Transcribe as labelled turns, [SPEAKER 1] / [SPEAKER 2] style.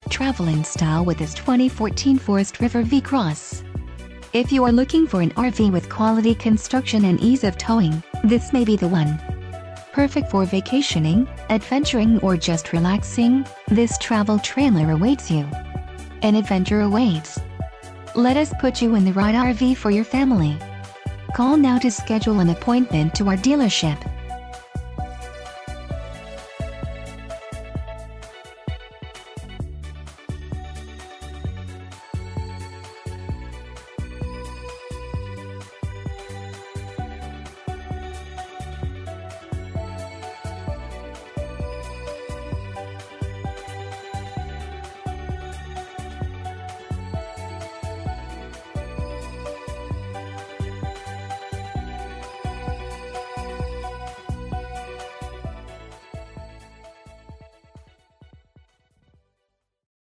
[SPEAKER 1] Travel in style with this 2014 Forest River V-Cross. If you are looking for an RV with quality construction and ease of towing, this may be the one. Perfect for vacationing, adventuring or just relaxing, this travel trailer awaits you. An adventure awaits. Let us put you in the right RV for your family. Call now to schedule an appointment to our dealership.